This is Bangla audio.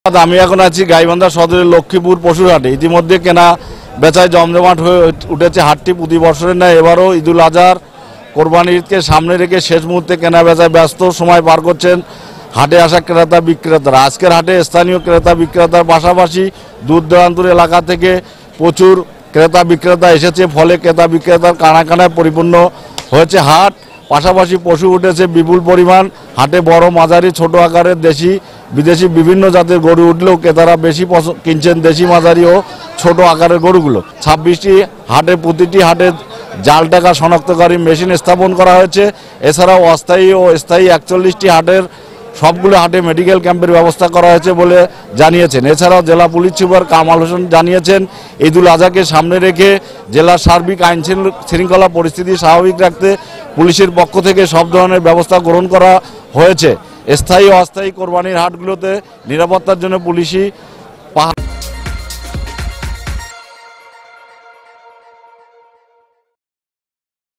আমি এখন আছি গাইবান্ধা সদরের লক্ষ্মীপুর পশুর হাটে। ইতিমধ্যে কেনা বেচায় জমজমাট হয়ে উঠেছে হাটটি। প্রতি বছরের ন্যায় এবারও ঈদুল আজহার কোরবানি ঈদকে সামনে রেখে শেষ মুহূর্তে কেনা বেচায় ব্যস্ত সময় পার করছেন হাটে আসা ক্রেতা বিক্রেতারা। আজকের হাটে স্থানীয় ক্রেতা বিক্রেতার পাশাপাশি দূর দূরান্তের এলাকা থেকে প্রচুর ক্রেতা বিক্রেতা এসেছে, ফলে ক্রেতা বিক্রেতার কানায় পরিপূর্ণ হয়েছে হাট। পাশাপাশি পশু উঠেছে বিপুল পরিমাণ। হাটে বড়, মাঝারি, ছোট আকারের দেশি বিদেশি বিভিন্ন জাতের গরু উঠলেও ক্রেতারা বেশি কিনছেন দেশি, মাঝারি ও ছোট আকারের গরুগুলো। 26টি হাটে প্রতিটি হাটে জাল টাকা শনাক্তকারী মেশিন স্থাপন করা হয়েছে। এছাড়াও অস্থায়ী ও স্থায়ী 41টি হাটের সবগুলো হাটে মেডিকেল ক্যাম্পের ব্যবস্থা করা হয়েছে বলে জানিয়েছেন। এছাড়াও জেলা পুলিশ সুপার কামাল হোসেন জানিয়েছেন, ঈদুল আজহাকে সামনে রেখে জেলার সার্বিক আইন শৃঙ্খলা পরিস্থিতি স্বাভাবিক রাখতে পুলিশের পক্ষ থেকে সব ধরনের ব্যবস্থা গ্রহণ করা হয়েছে। স্থায়ী ও অস্থায়ী কোরবানির হাটগুলোতে নিরাপত্তার জন্য পুলিশি